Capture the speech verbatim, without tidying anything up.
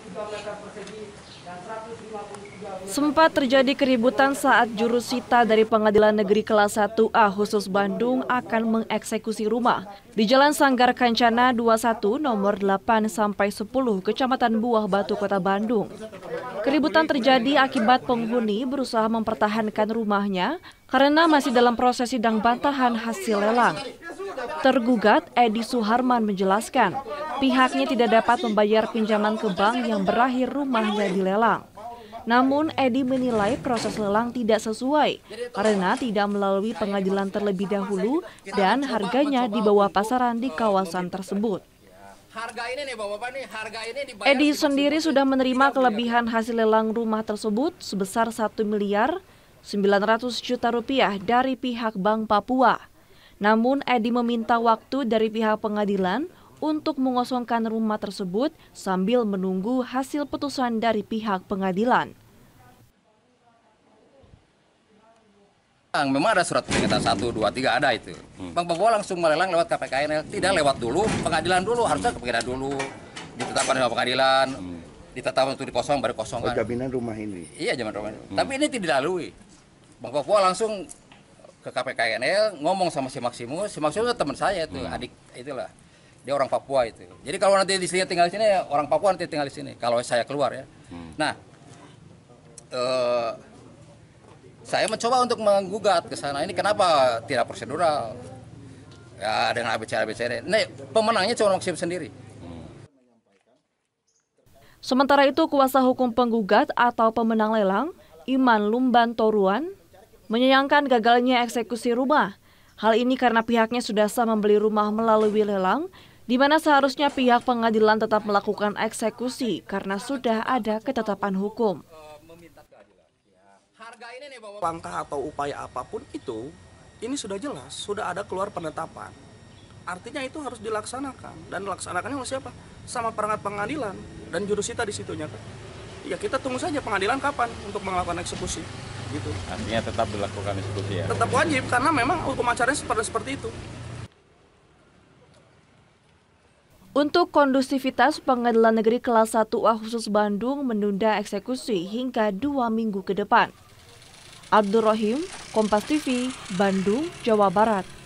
Sempat terjadi keributan saat jurusita dari Pengadilan Negeri Kelas satu A khusus Bandung akan mengeksekusi rumah di Jalan Sanggar Kancana dua puluh satu nomor delapan sampai sepuluh Kecamatan Buah Batu Kota Bandung. Keributan terjadi akibat penghuni berusaha mempertahankan rumahnya karena masih dalam proses sidang bantahan hasil lelang. Tergugat Edi Suharman menjelaskan pihaknya tidak dapat membayar pinjaman ke bank yang berakhir rumahnya dilelang. Namun Edi menilai proses lelang tidak sesuai karena tidak melalui pengadilan terlebih dahulu dan harganya di bawah pasaran di kawasan tersebut. Edi sendiri sudah menerima kelebihan hasil lelang rumah tersebut sebesar satu miliar sembilan ratus juta rupiah dari pihak Bank Papua. Namun Edi meminta waktu dari pihak pengadilan untuk mengosongkan rumah tersebut sambil menunggu hasil putusan dari pihak pengadilan. Memang ada surat peringatan satu, dua, tiga ada itu. Hmm. Bank Papua langsung melelang lewat K P K N L, tidak lewat dulu, pengadilan dulu, harusnya ke pengadilan dulu, ditetapkan sama pengadilan, hmm. ditetapkan untuk dikosong, baru kosongan. Oh, jaminan rumah ini? Iya, jaminan rumah ini. Hmm. Tapi ini tidak dilalui. Bank Papua langsung ke K P K N L, ngomong sama si Maximus, si Maximus itu teman saya itu, hmm. adik itulah. Dia orang Papua itu. Jadi kalau nanti di sini tinggal di sini, orang Papua nanti tinggal di sini. Kalau saya keluar ya. Hmm. Nah, uh, saya mencoba untuk menggugat ke sana. Ini kenapa tidak prosedural? Ya dengan A B C A B C D. Nih pemenangnya cuma Maksim sendiri. Hmm. Sementara itu kuasa hukum penggugat atau pemenang lelang, Iman Lumban Toruan, menyayangkan gagalnya eksekusi rumah. Hal ini karena pihaknya sudah sah membeli rumah melalui lelang, di mana seharusnya pihak pengadilan tetap melakukan eksekusi karena sudah ada ketetapan hukum. Langkah atau upaya apapun itu, ini sudah jelas, sudah ada keluar penetapan. Artinya itu harus dilaksanakan, dan dilaksanakannya oleh siapa? Sama perangkat pengadilan dan jurusita di situnya. Ya kita tunggu saja pengadilan kapan untuk melakukan eksekusi. Gitu. Artinya tetap dilakukan eksekusi ya? Tetap wajib, karena memang hukum acaranya seperti, seperti itu. Untuk kondusivitas, Pengadilan Negeri Kelas satu A khusus Bandung menunda eksekusi hingga dua minggu ke depan. Abdul Rahim, Kompas T V, Bandung, Jawa Barat.